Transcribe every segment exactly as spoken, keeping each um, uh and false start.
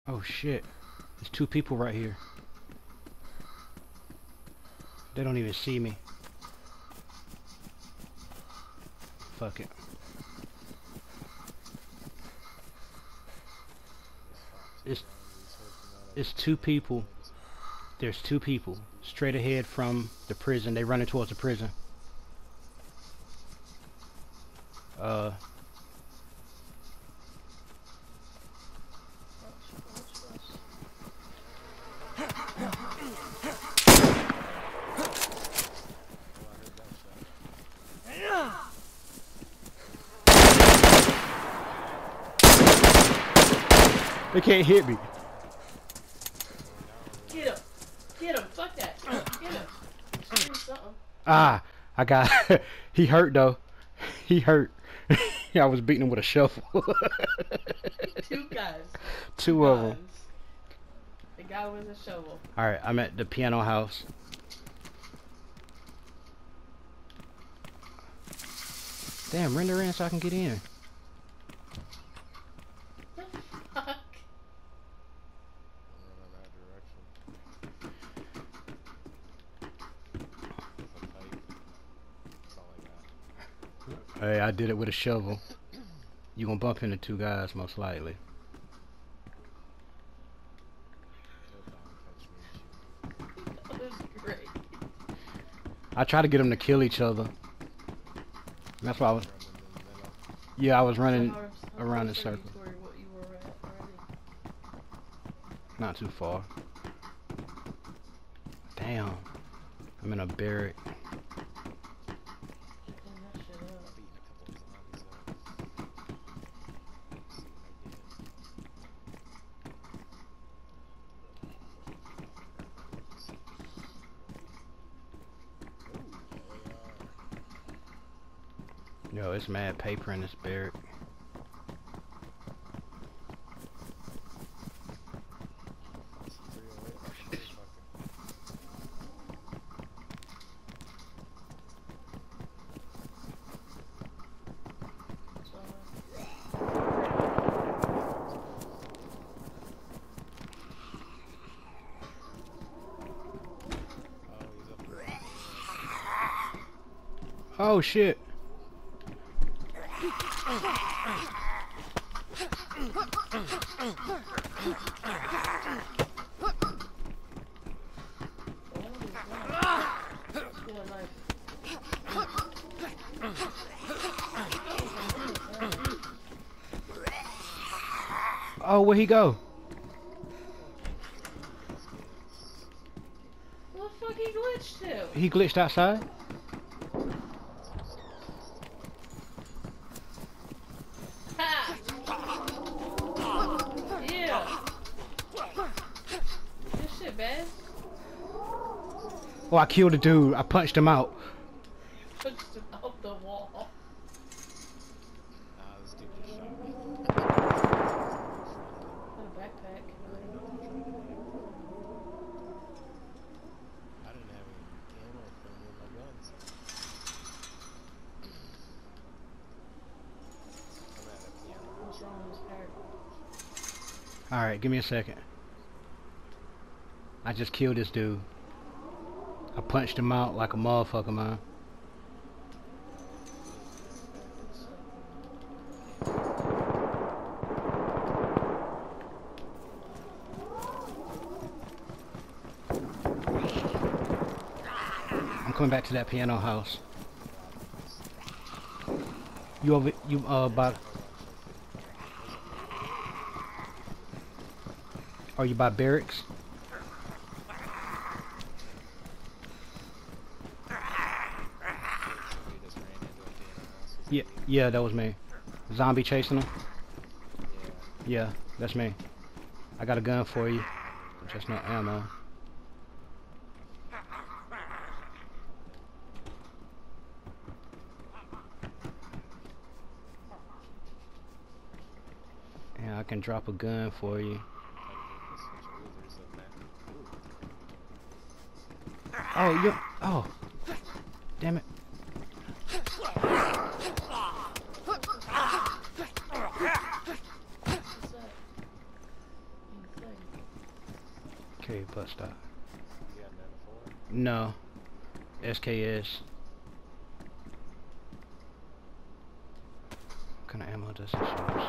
Oh shit. There's two people right here. They don't even see me. Fuck it. It's it's two people. There's two people straight ahead from the prison. They running towards the prison. Uh They can't hit me. Get him. Get him. Fuck that. Get him. Shoot something. Ah, I got he hurt though. He hurt. I was beating him with a shovel. Two guys. Two Two of them. The guy with a shovel. Alright, I'm at the piano house. Damn, render in so I can get in. Fuck. Hey, I did it with a shovel. You gonna bump into two guys most likely. That was great. I try to get them to kill each other. That's why I was. Yeah, I was running How- how around in close are you circles. toward what you were at already? Not too far. Damn. I'm in a barrack. Clean that shit up. Yo, it's mad paper in this barrack. Oh shit. Oh, where'd he go? What the fuck he glitched to? He glitched outside? Ha! Yeah. This shit bad. Oh, I killed a dude. I punched him out. Punched him out the wall. Got a backpack. What's wrong with his hair? Alright, give me a second. I just killed this dude. I punched him out like a motherfucker, man. I'm coming back to that piano house. You over, you uh, by... Are you by barracks? Yeah, yeah, that was me. Zombie chasing him? Yeah, that's me. I got a gun for you. Just no ammo. Yeah, I can drop a gun for you. Oh, you. Oh, damn it. What's that? Okay, butt stop. You got none for it? No. S K S. What kind of ammo does this use?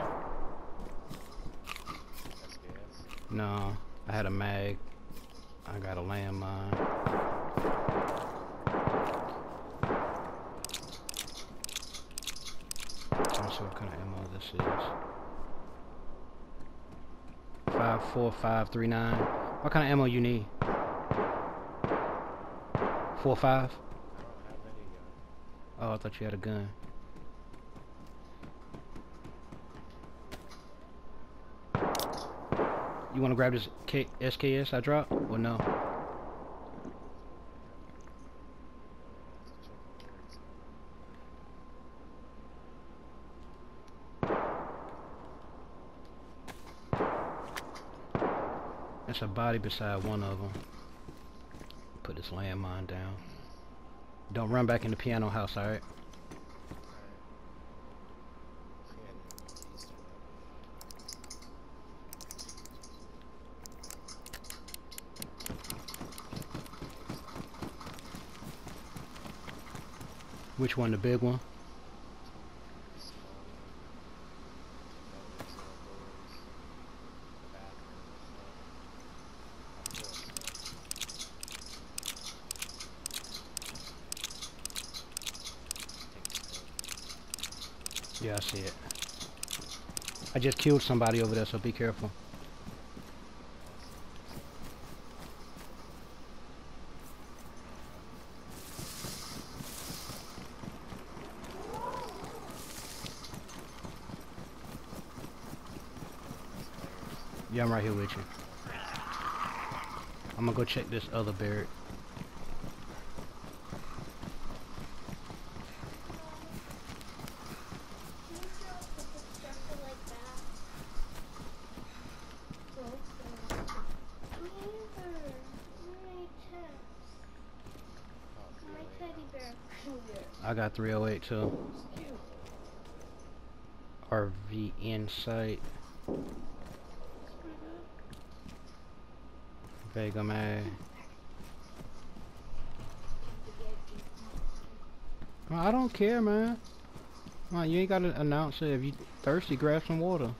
S K S? No. I had a mag. I got a landmine. I'm not sure what kind of ammo this is. Five four five three nine. What kind of ammo you need? Four five? I don't have any gun. Oh, I thought you had a gun. You want to grab this K S K S I dropped? Or no? That's a body beside one of them. Put this landmine down. Don't run back in the piano house, alright? Which one, the big one? Yeah, I see it. I just killed somebody over there, so be careful. Yeah, I'm right here with you. I'm gonna go check this other barrack. I got three oh eight too. R V in sight. Vega mag. Well, I don't care, man. Well, you ain't gotta announce it. If you thirsty, grab some water.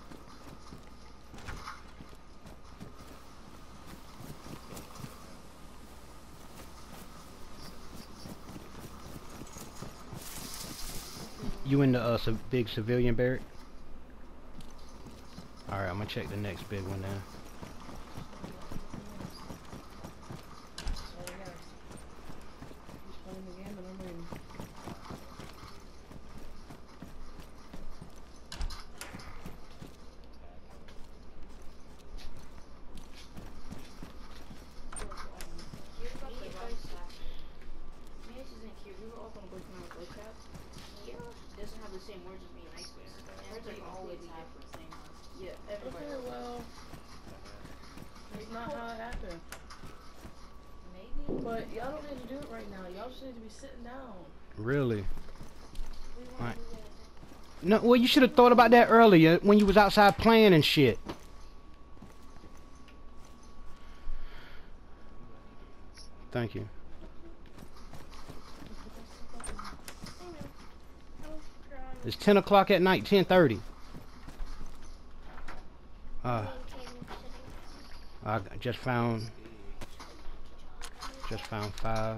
You in the uh, civ big civilian barrack? Alright, I'm gonna check the next big one now. Doesn't have the same words as me in high school. Words are always have the same ones. Yeah, everybody. Okay, well, it's not how it happened. Maybe. But y'all don't need to do it right now. Y'all just need to be sitting down. Really? Right. No, well, you should have thought about that earlier when you was outside playing and shit. Thank you. It's ten o'clock at night, ten thirty. Uh, I just found, just found five.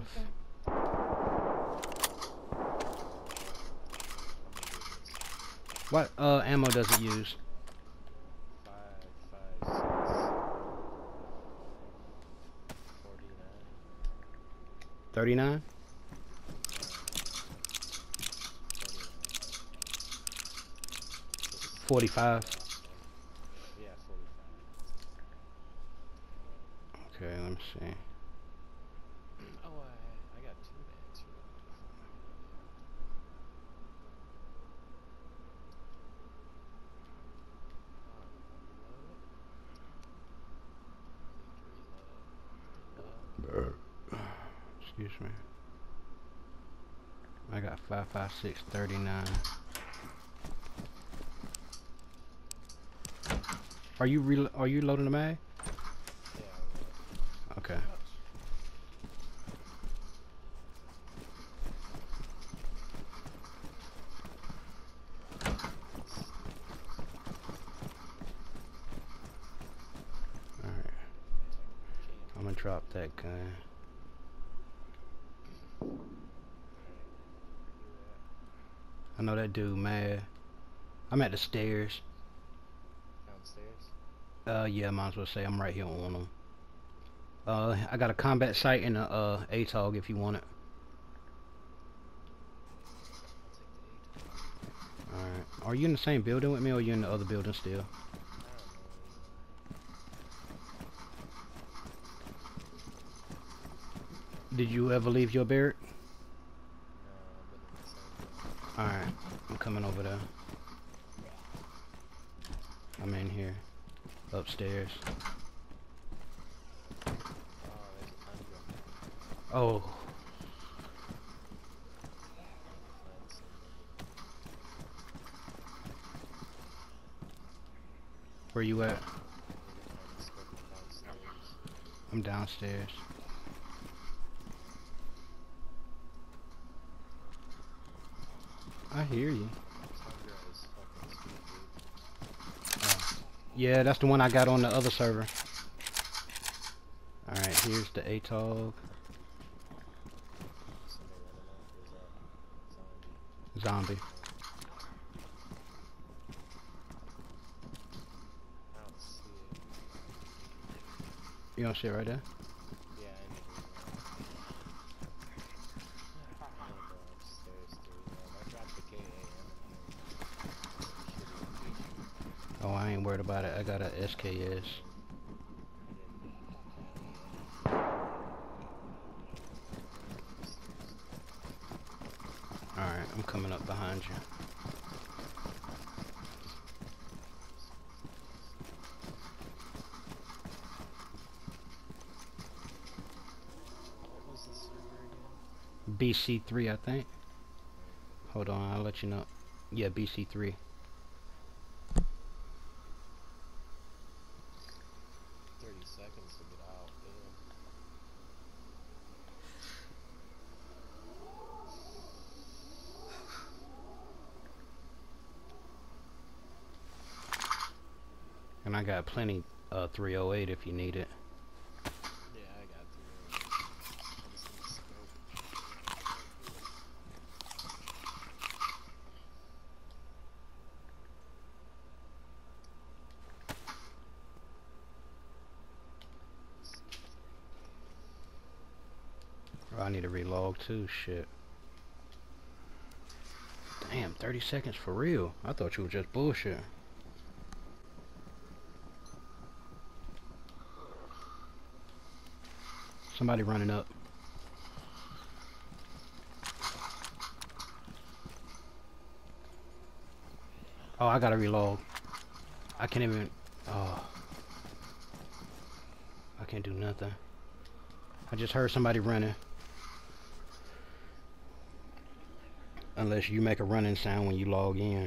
What uh, ammo does it use? Five, five, six, forty-nine. thirty-nine? forty-five. Yeah, forty-five. Okay, let me see. Oh, I, I got two bands for Excuse me. I got five five six thirty-nine. Are you re are you loading the mag? Yeah, Okay. Alright. I'm gonna drop that gun. I know that dude mad. I'm at the stairs. Downstairs? Uh, yeah, might as well say I'm right here on them. Uh, I got a combat site and a uh, A T O G if you want it. Alright. Are you in the same building with me or are you in the other building still? Did you ever leave your barrack? No, I've been in the same Alright. I'm coming over there. I'm in here. Upstairs. Oh. Where you at? I'm downstairs. I hear you. Oh. Yeah, that's the one I got on the other server. Alright, here's the A T O G. Zombie. You don't see it right there? Yeah, I need to I'm gonna go upstairs too. Um, I dropped the K A M. Oh, I ain't worried about it. I got a S K S. Alright, I'm coming up behind you. B C three, I think. Hold on, I'll let you know. Yeah, B C three. thirty seconds to get out, And I got plenty uh three oh eight if you need it. Yeah, I got three. I just need a scope. Oh, I need to relog too, shit. Damn, thirty seconds for real. I thought you were just bullshit. Somebody running up. Oh, I gotta reload. I can't even. Oh. I can't do nothing. I just heard somebody running. Unless you make a running sound when you log in.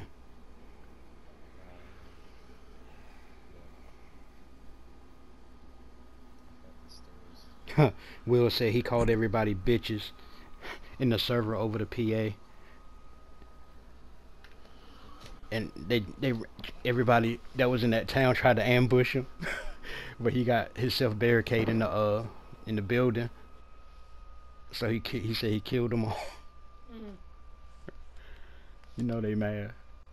Will said he called everybody bitches in the server over the P A. And they, they, everybody that was in that town tried to ambush him, but he got himself barricaded in the uh in the building. So he he said he killed them all. Mm-hmm. You know they mad.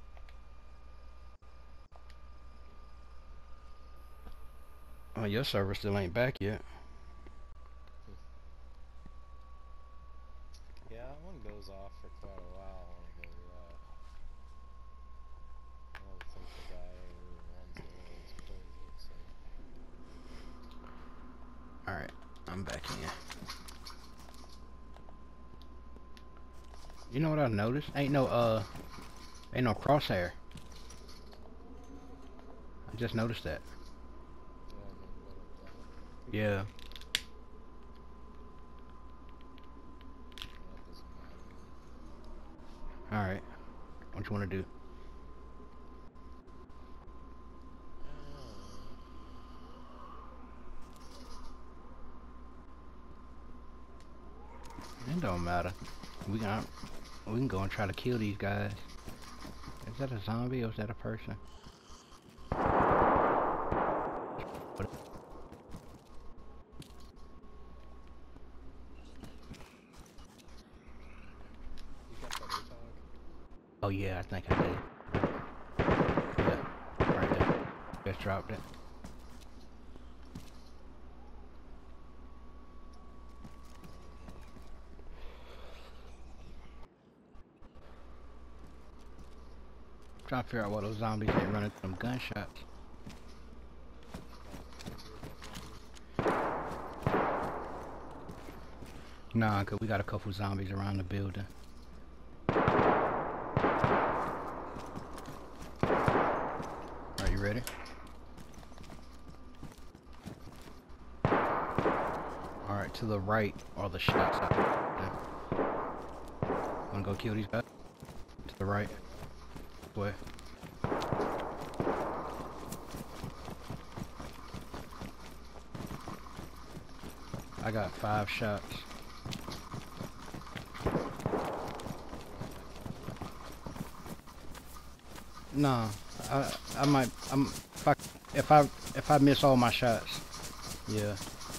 Oh, your server still ain't back yet. Yeah, that one goes off for quite a while when it goes off. I don't think the guy who runs it always plays it, so. Alright, I'm back in. You know what I noticed? Ain't no uh ain't no crosshair. I just noticed that. Yeah. Alright. What you wanna do? don't matter. We can we can go and try to kill these guys. Is that a zombie or is that a person? You got that A-Tog? Oh yeah, I think I did. Yeah, right there. Just dropped it. Trying to figure out what those zombies ain't running from gunshots. Nah, cause we got a couple zombies around the building. Are you ready? Alright, to the right are the shots out there. Wanna go kill these guys? To the right. Way. I got five shots. Nah, I I might I'm if I if I if I miss all my shots, yeah.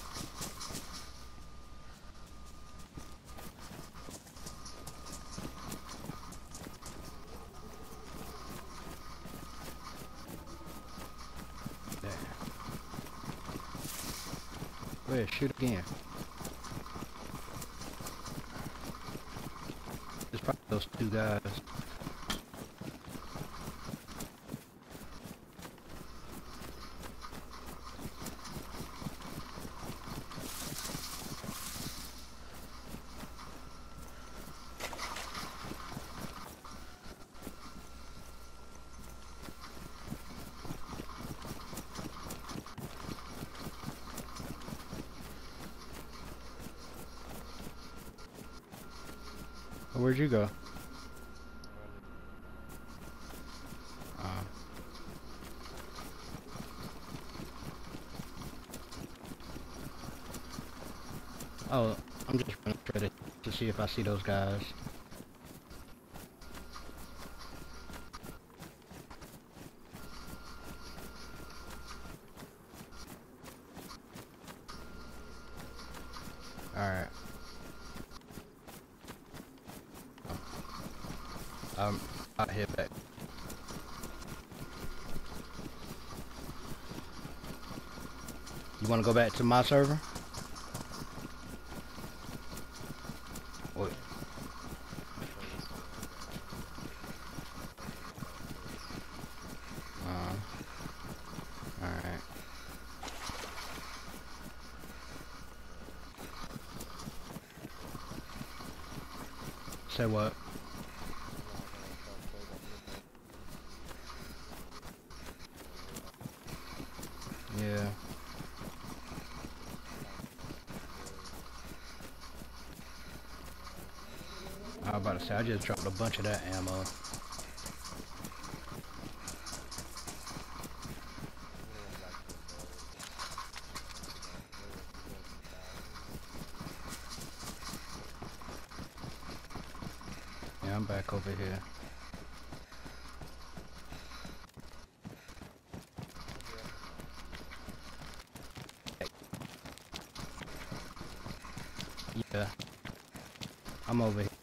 There. Go ahead, shoot again. It's probably those two guys. Where'd you go? Uh, oh, I'm just gonna try to, to see if I see those guys. Alright. Um, I'll head back. You wanna go back to my server? Wait. Uh, alright. Say what? Yeah. I was about to say, I just dropped a bunch of that ammo. Yeah, I'm back over here. Yeah. I'm over here.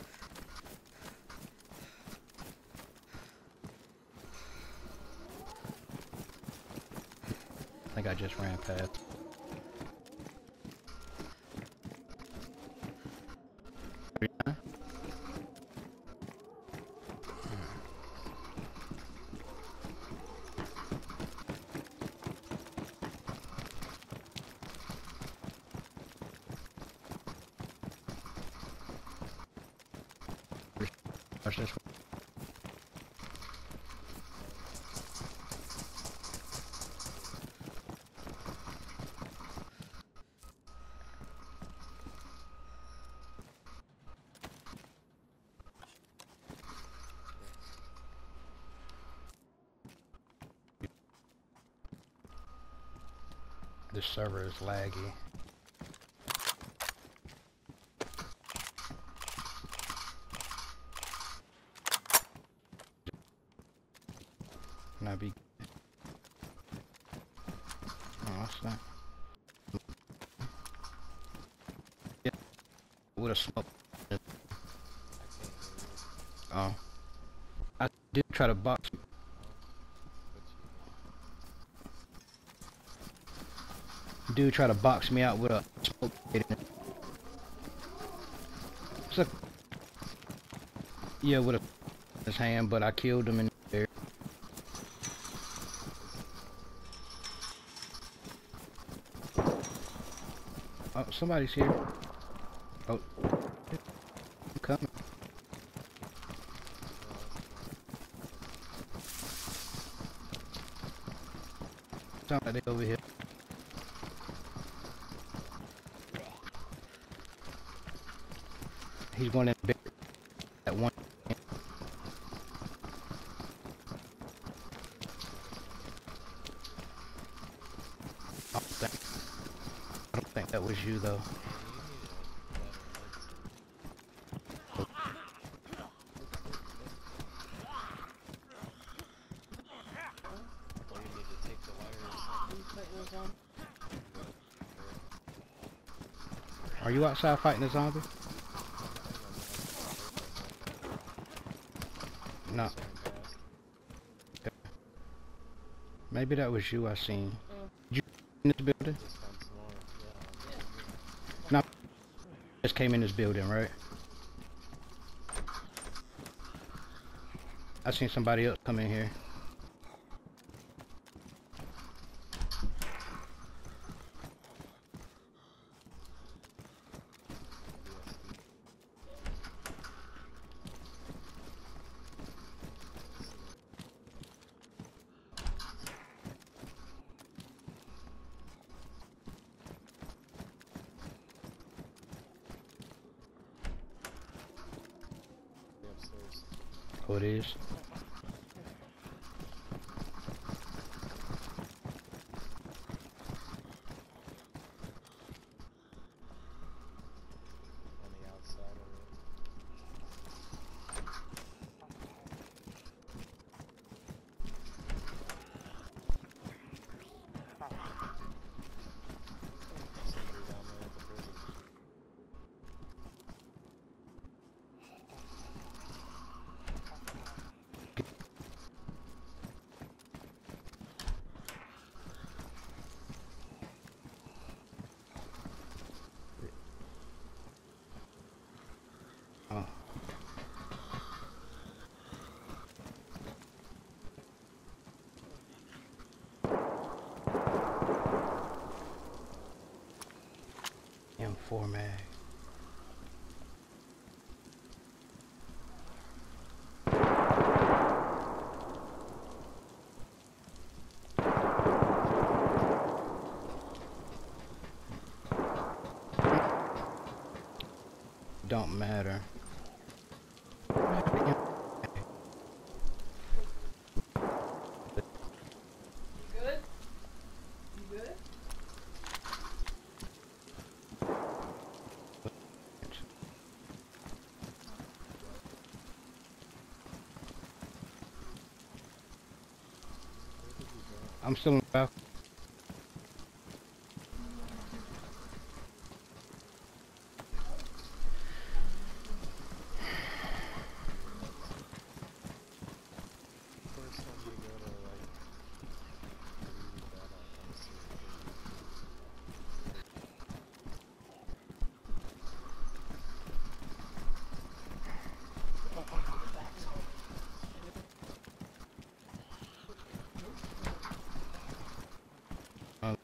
I think I just ran past. Watch this one. This server is laggy. So, yeah, with a smoke. I can't hear you. Oh, I did try to box. What you Dude tried to box me out with a smoke. So, yeah, with a his hand, but I killed him in there. Oh, somebody's here. Oh, I'm coming. Sound like they over here. He's going in the bed at one. I don't think, I don't think that was you though. Or you need to take the wire or something. Are you outside fighting a zombie? No. Maybe that was you I seen. Did you in this building? Just found some more. Yeah. No. Just came in this building, right? I seen somebody else come in here. Upstairs. Oh, it is. On the outside of it. Somebody down there at the prison. Oh. M four mag. Don't matter. Good? You good? I'm still in the balcony. First time you go to like read that, I'll come see Uh,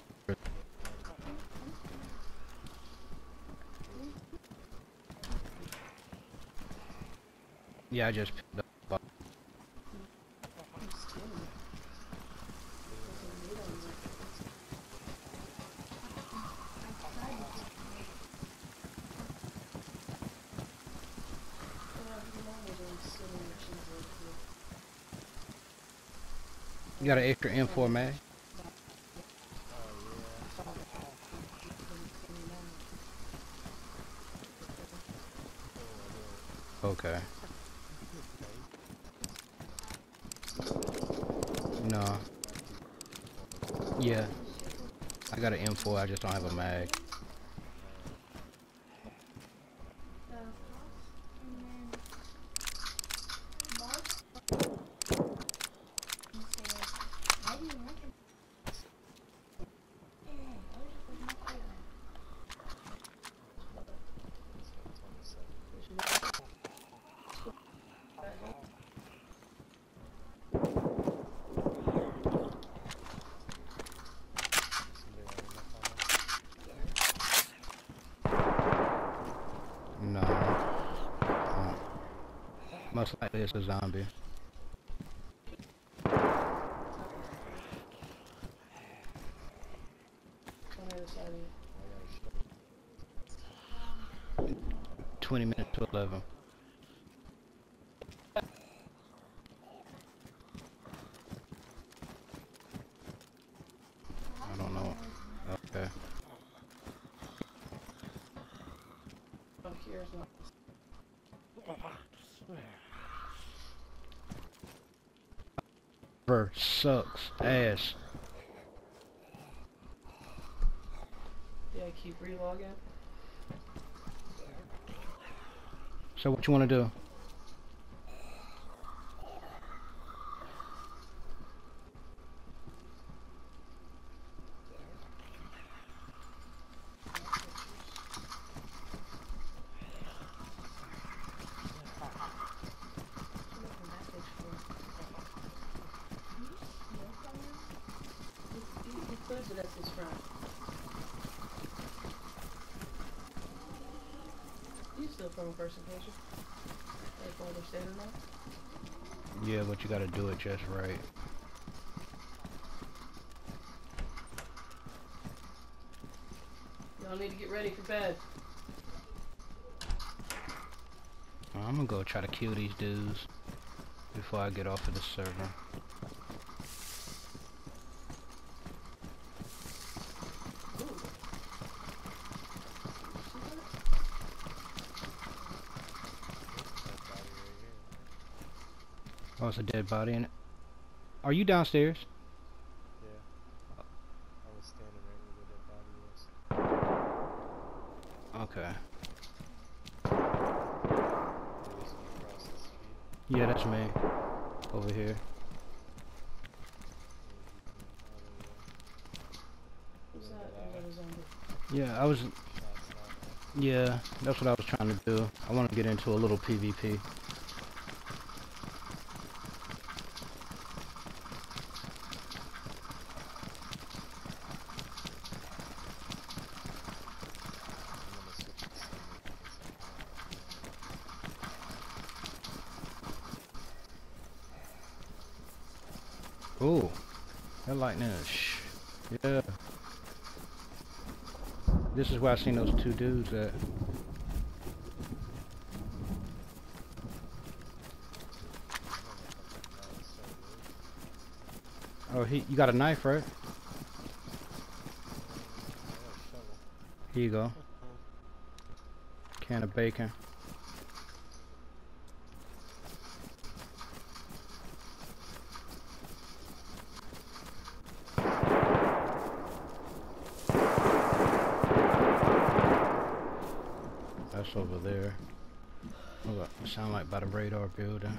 yeah, I just picked up. You got an extra M four mag? Okay. No. Yeah. I got an M four, I just don't have a mag. No. Uh, most likely it's a zombie. Twenty minutes to eleven. I don't know. Okay. Server sucks ass. Yeah, keep relogging. So what you want to do? But that's his front. You still from a person picture? Like while they're standing there? Yeah, but you gotta do it just right. Y'all need to get ready for bed. I'm gonna go try to kill these dudes before I get off of the server. Oh, it's a dead body in it. Are you downstairs? Yeah. I was standing right where the dead body was. Okay. There was one across the street. Yeah, that's me. Over here. Who's that? Another zombie. Yeah, I was... Shots down Yeah, that's what I was trying to do. I want to get into a little PvP. Ooh, that lightning is sh... Yeah. This is where I seen those two dudes at. Oh, he, you got a knife, right? Here you go. Can of bacon. That's over there. Oh, it sound like by the radar building.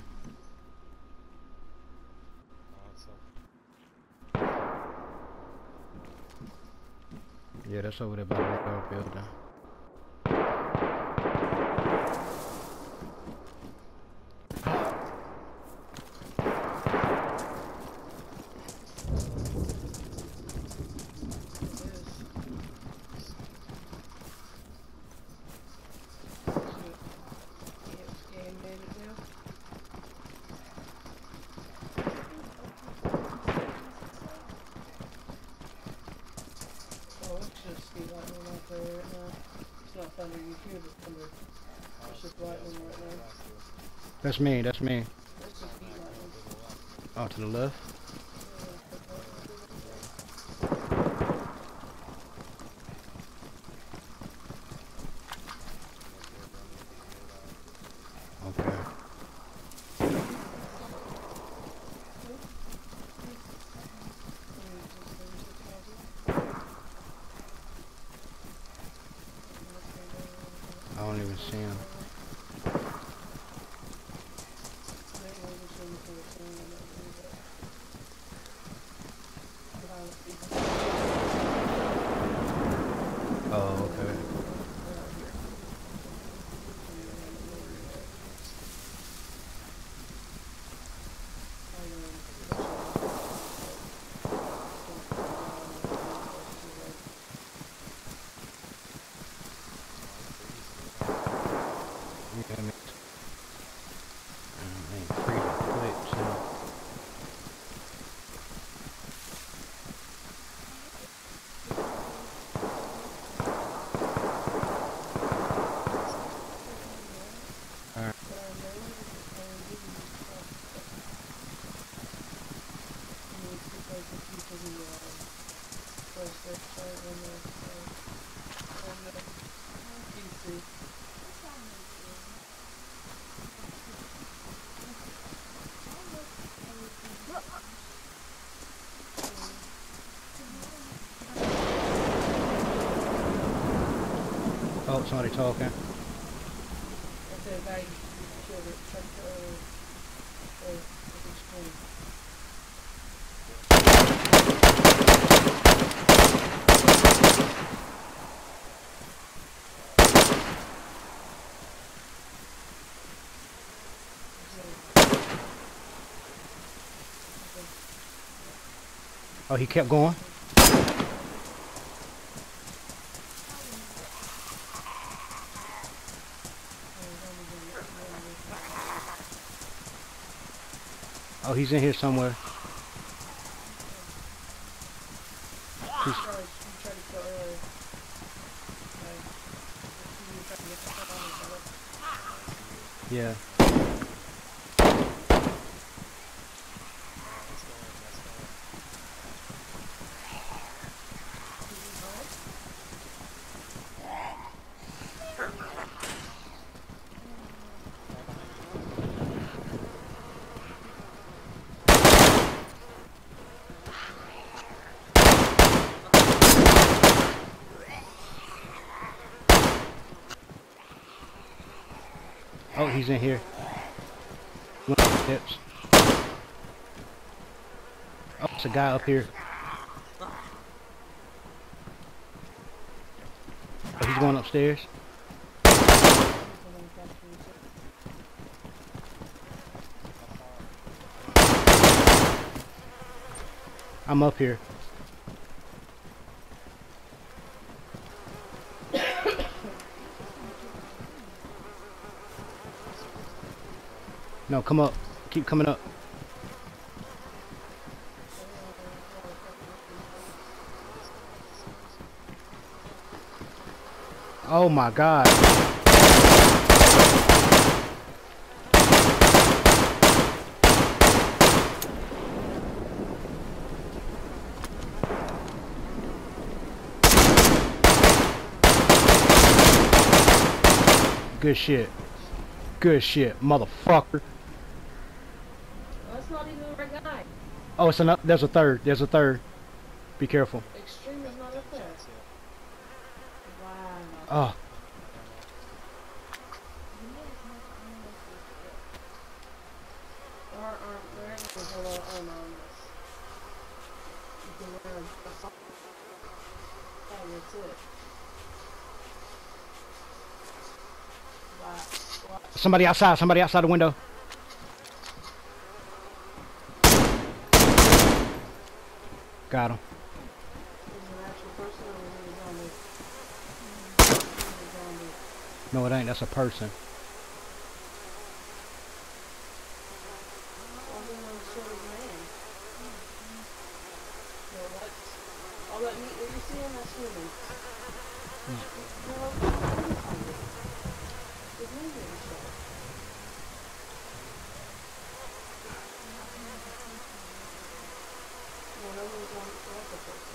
Yeah, that's over there by the radar building. That's me, that's me. Oh, to the left? Okay. see him. That wasn't shooting for the same one that did that. But I was speaking. Oh, okay. Yeah, I mean, I ain't free to quit, so. Alright. Oh, somebody talking. I said, guy, you killed it. Check the, uh, the screen. Oh, he kept going? Oh, he's in here somewhere. He's yeah. Oh, he's in here. One of the steps. Oh, it's a guy up here. Oh, he's going upstairs. I'm up here. No, come up. Keep coming up. Oh my God. Good shit. Good shit, motherfucker. That's not even the right guy. Oh, it's another. There's a third. There's a third. Be careful. Extreme is not up there. Wow. Oh. Or, or, there is a whole lot of armor on this. You can wear a, a sock. And that's it. Wow. Wow. Somebody outside. Somebody outside the window. Got him. Is it an actual person or is it a zombie? It's a zombie. No, it ain't. That's a person. All he knows is short as a man. So that's all that meat that you're seeing, that's human. No, I'm find it. It's moving and shit. No, no one's on like a person.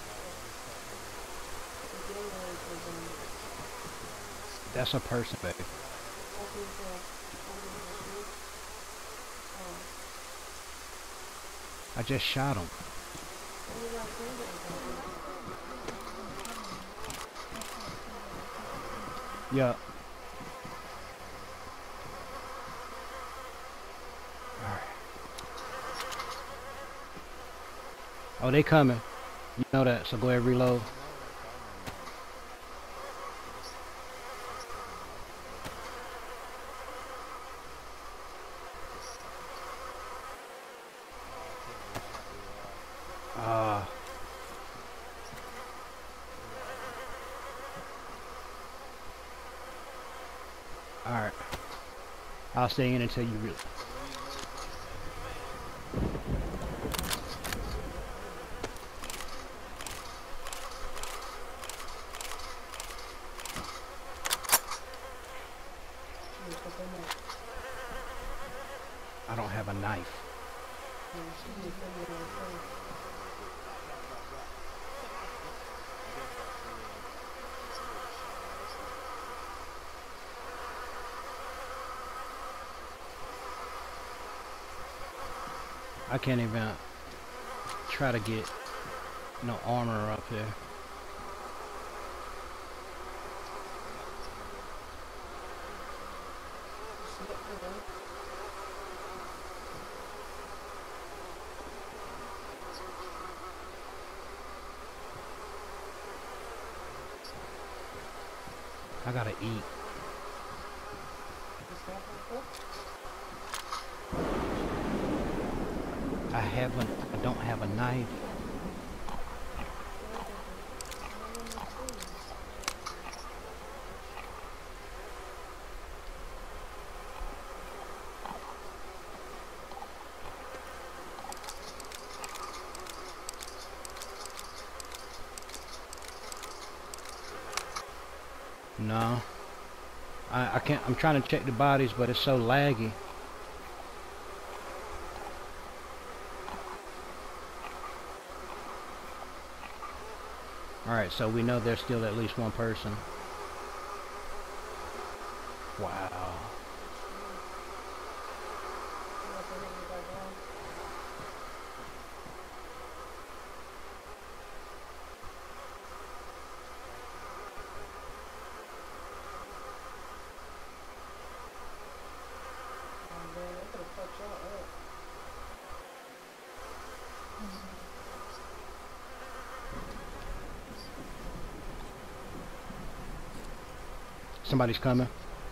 It's getting ready for zombies. That's a person, baby. I think, uh, I'm gonna shoot. Um, I just shot him. what was I saying that was Yeah. Oh, they coming. You know that, so go ahead and reload. Ah. Uh, Alright. I'll stay in until you real. I don't have a knife. I can't even try to get no armor up here. I gotta eat. I haven't, I don't have a knife. No. I, I can't, I'm trying to check the bodies, but it's so laggy. Alright, so we know there's still at least one person. Wow. Somebody's coming.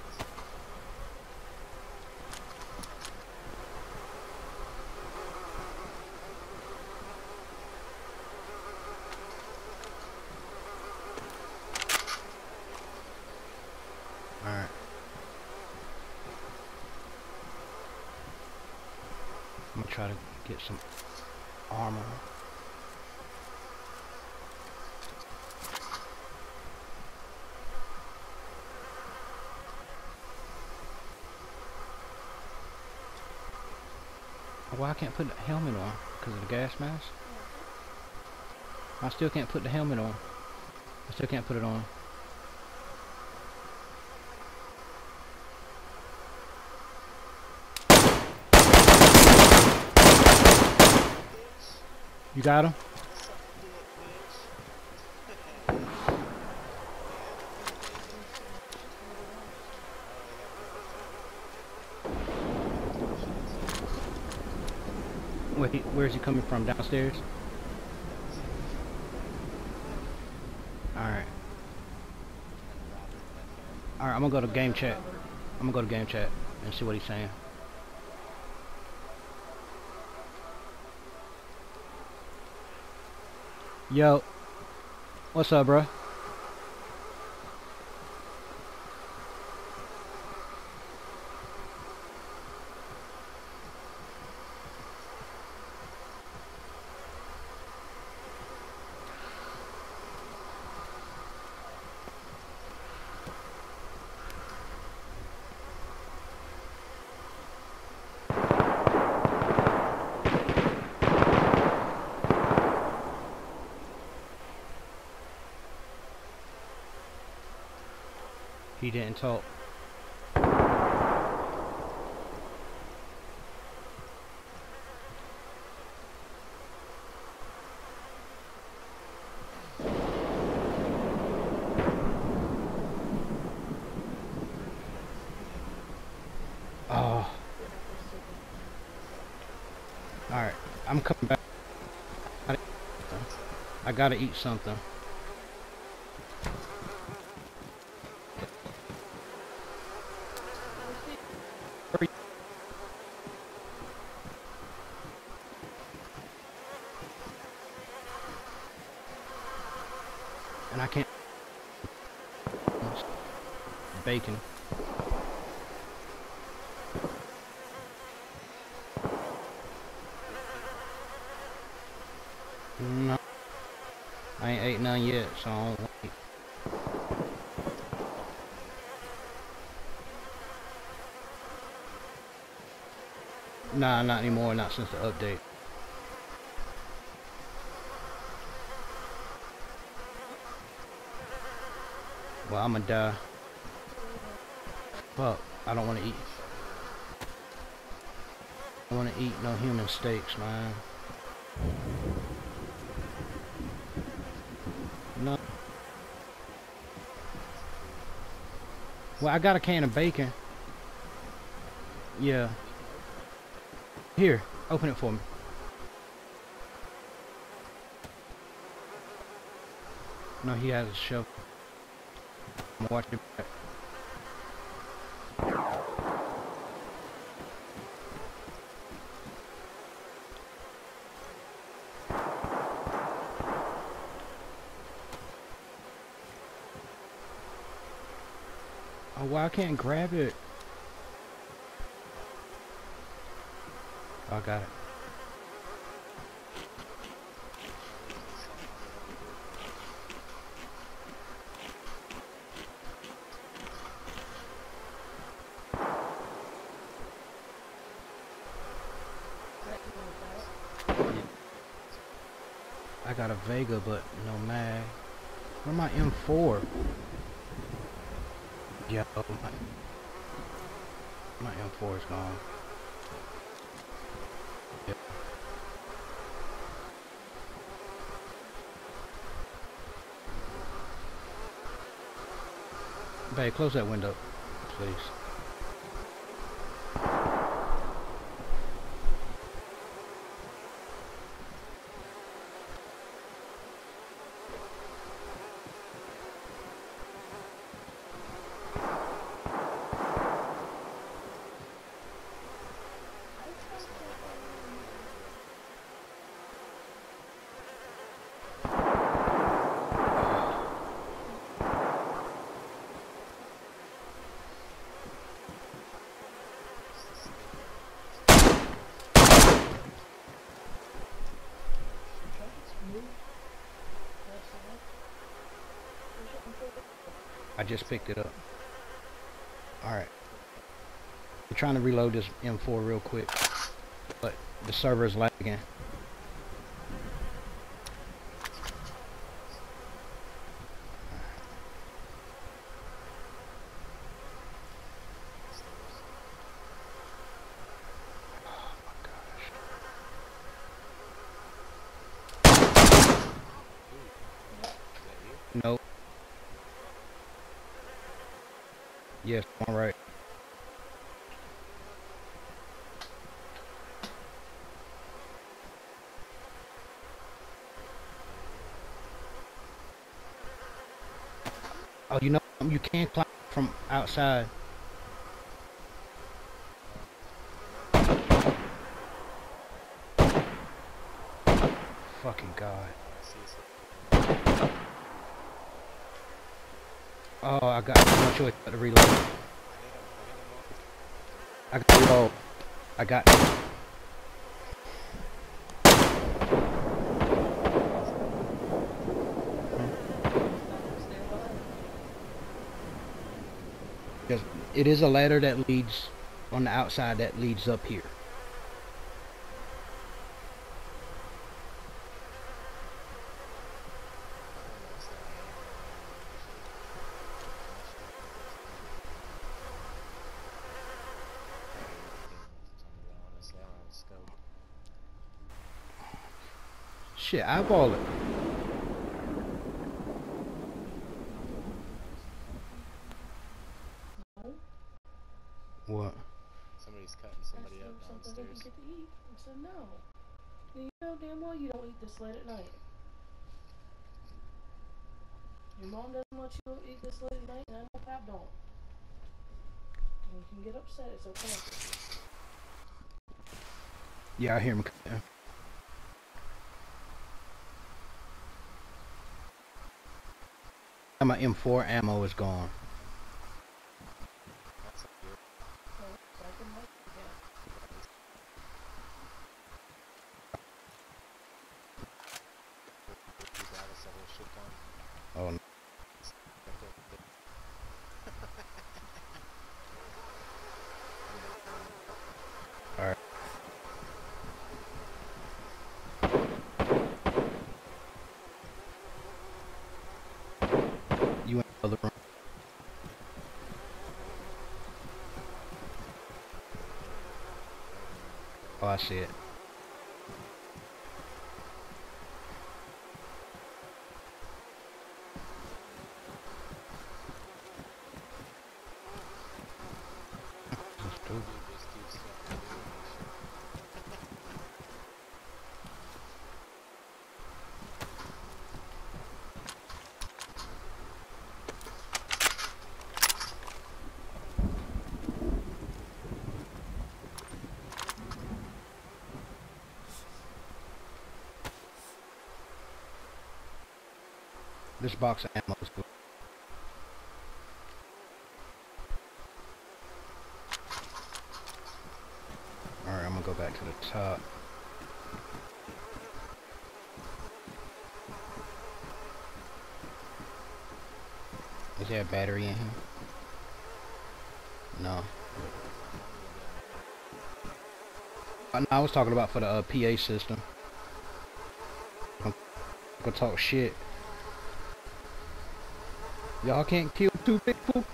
Alright. I'm gonna try to get some armor. Well, I can't put the helmet on because of the gas mask. I still can't put the helmet on. I still can't put it on. You got him? Where he, where's he coming from? Downstairs? Alright. Alright, I'm gonna go to game chat. I'm gonna go to game chat and see what he's saying. Yo. What's up, bro? He didn't talk. Oh. Alright, I'm coming back. I gotta eat something. And I can't. Bacon. No, I ain't ate none yet, so I don't wait. Nah, not anymore, not since the update. Well, I'ma die. Fuck, I don't want to eat. I don't want to eat no human steaks, man. No. Well, I got a can of bacon. Yeah. Here, open it for me. No, he has a shovel. I'm gonna watch it back. Oh, well, I can't grab it. Oh, I got it. I got a Vega, but no mag. Where my M four? Yo, my, my M four is gone. Yep. Babe, close that window, please. I just picked it up. Alright. I'm trying to reload this M four real quick, but the server is lagging. Nope. Yes, all right. Oh, you know, you can't climb from outside. Fucking God. Oh, I got no choice but to reload. I got reload. I got. Because it is a ladder that leads on the outside that leads up here. Shit, eyeball it. What? Somebody's cutting somebody up Something they can downstairs. get to eat. I said no. You know damn well you don't eat this late at night. Your mom doesn't want you to eat this late at night, and I know Pap don't. And you can get upset, it's okay. Yeah, I hear him. My M four ammo is gone. That's a good. So, so I can like again. You got us a whole shit ton. Oh, no. Alright. You in the other room? Oh, I see it. This box of ammo is good. Alright, I'm gonna go back to the top. Is there a battery in here? No. Uh, no, I was talking about for the uh, P A system. I'm gonna talk shit. Y'all can't kill two big poop.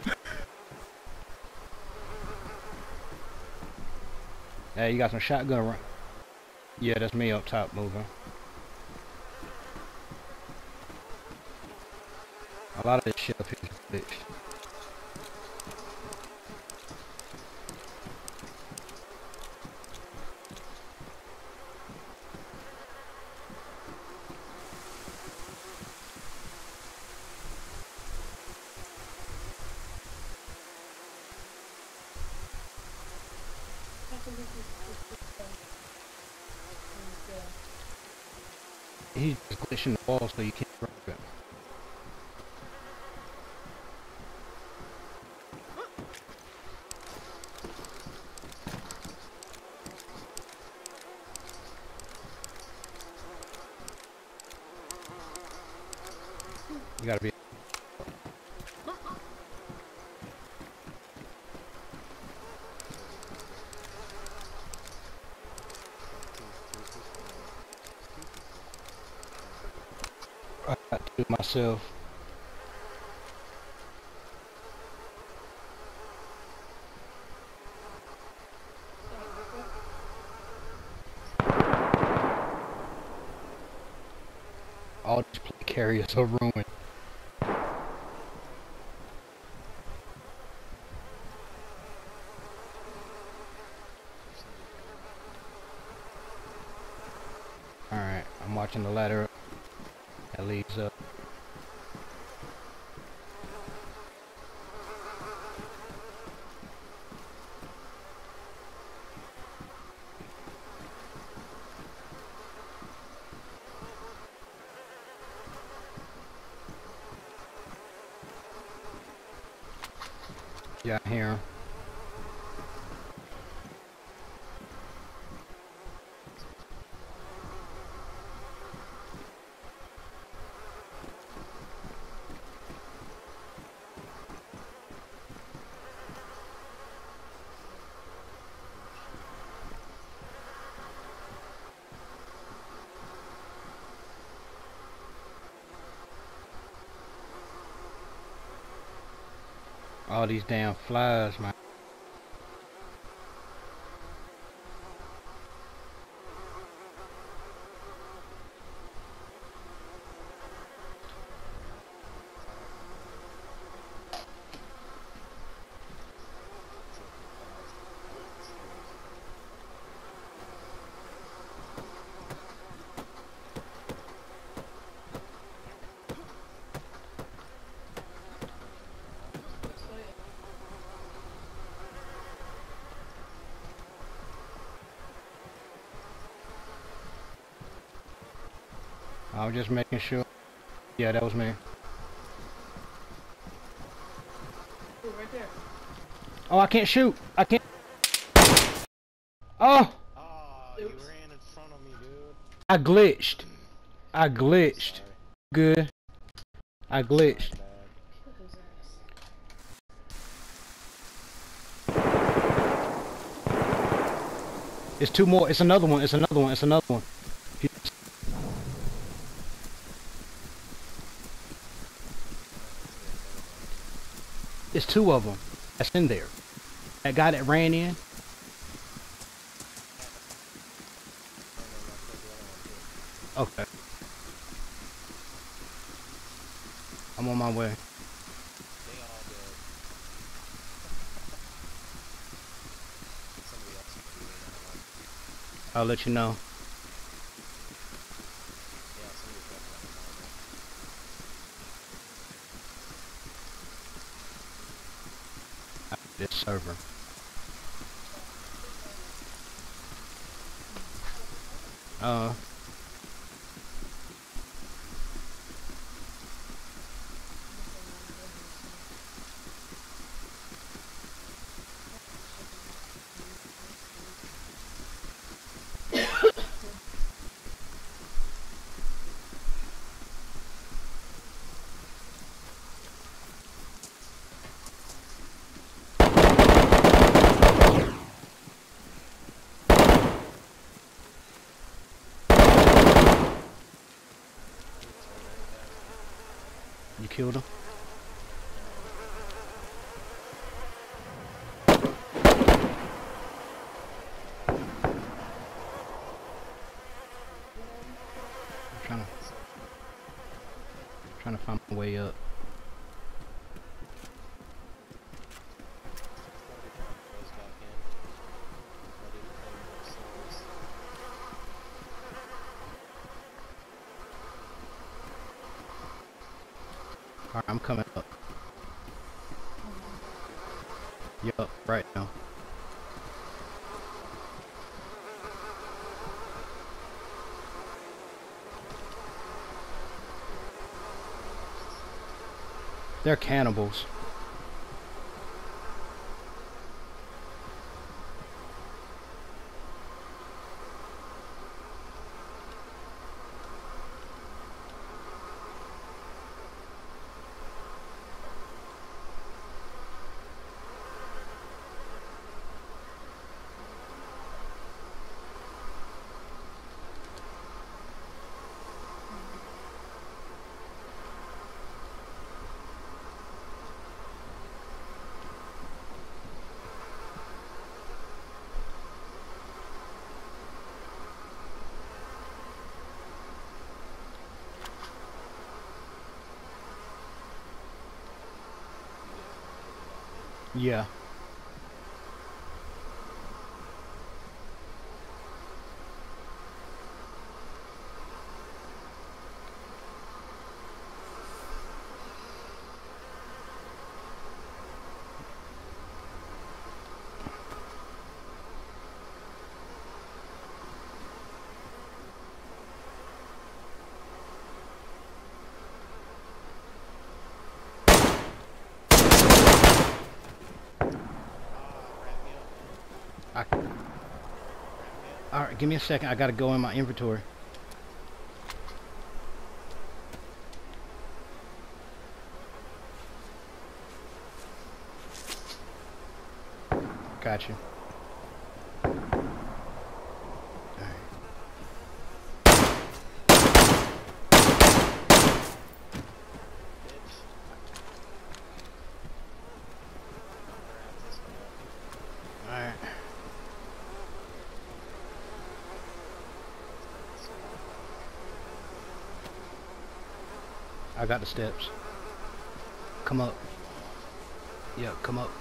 Hey, you got some shotgun run. Yeah, that's me up top moving. A lot of this shit up here is bitch. I can get this, this, this, uh, and, uh, He's glitching the wall so you can't grab it. You gotta be. I got to do it myself. All these play carriers are ruined. Alright, I'm watching the ladder that leads up. Yeah, I hear him. All these damn flies, man. I was just making sure. Yeah, that was me. Ooh, right there. Oh, I can't shoot. I can't. Oh, Oh, you Oops. ran in front of me, dude. I glitched. I glitched. Sorry. Good. I glitched. My bad. Kill his ass. It's two more. It's another one. It's another one. It's another one. It's two of them. That's in there. That guy that ran in. Okay. I'm on my way. They all dead. Somebody else could be in that one. I'll let you know. Yeah, somebody's definitely on there. This server. Uh. You killed him? I'm trying to trying to find my way up. Goes back in. Ready to play more souls. Alright, I'm coming up. Yup, right now. They're cannibals. Yeah. I, Alright, give me a second. I gotta go in my inventory. Gotcha. Alright. I got the steps. Come up. Yeah, come up.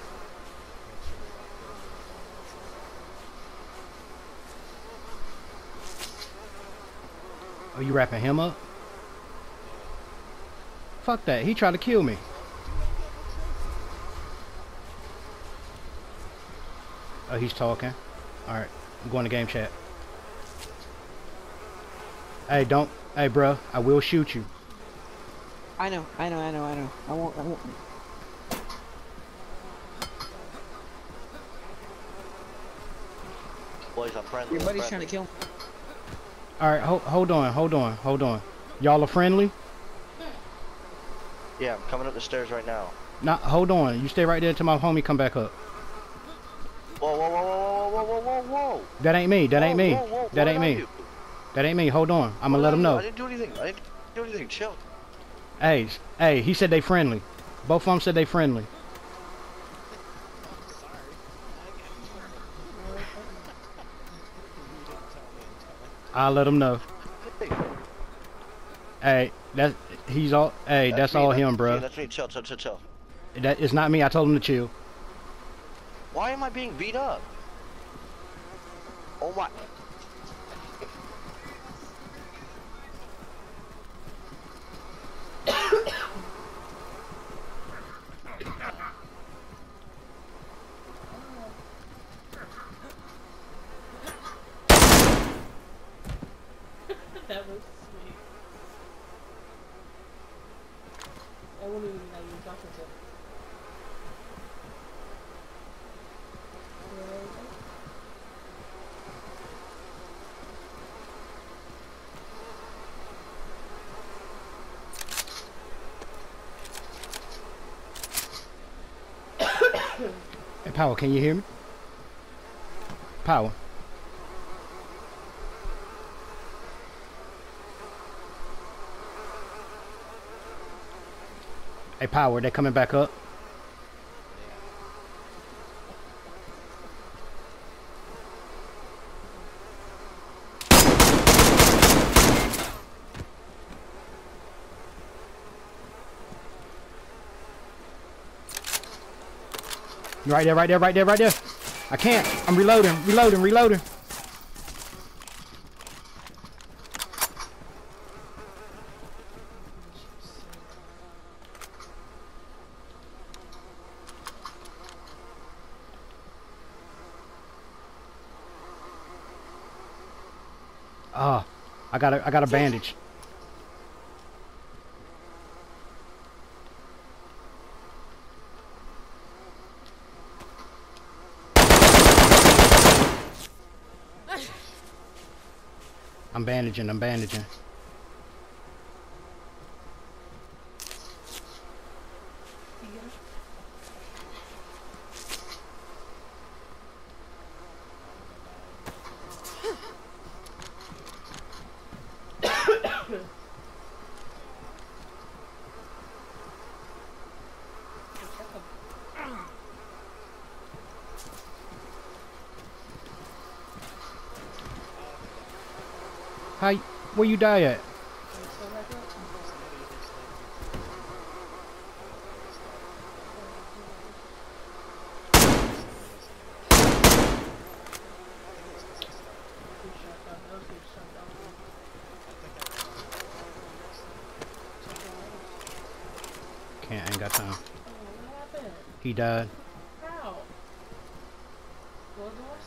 Oh, you wrapping him up? Fuck that. He tried to kill me. Oh, he's talking. Alright. I'm going to game chat. Hey, don't Hey, bro, I will shoot you. I know, I know, I know, I know. I won't, I won't. Boys, I'm friendly. Your I'm buddy's friendly. trying to kill me. All right, hold, hold on, hold on, hold on. Y'all are friendly? Yeah, I'm coming up the stairs right now. Nah, hold on. You stay right there until my homie come back up. Whoa, whoa, whoa, whoa, whoa, whoa, whoa, whoa! That ain't me. That ain't Whoa, me. whoa, whoa, That what ain't did I me. do? That ain't me. Hold on. I'm What gonna let did him I do? know. I didn't do anything. I didn't do anything. Chill. Hey, s- hey. He said they friendly. Both of them said they friendly. I'll let him know. Hey, Hey, that he's all. Hey, that's, me, all that's him, me, bro. That's me. Chill, chill, chill, chill. That is not me. I told him to chill. Why am I being beat up? Oh my! That was sweet. I wouldn't even know you were talking to. Hey, Power, can you hear me? Power. Hey, Power, they coming back up. Right there, right there, right there, right there. I can't. I'm reloading, reloading, reloading. Ah, I got a, I got a bandage. I'm bandaging, I'm bandaging. How, where you die at? Can't, I ain't got time. What happened? He died. How? Blood loss?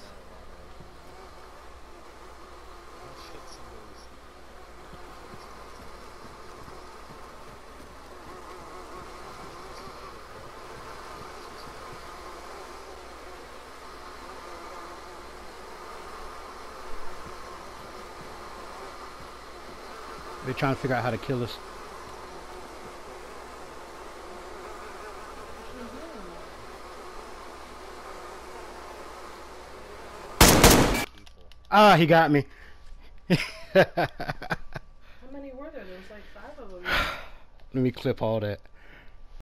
They're trying to figure out how to kill us. Ah, he got me. How many were there? There was like five of them. Let me clip all that.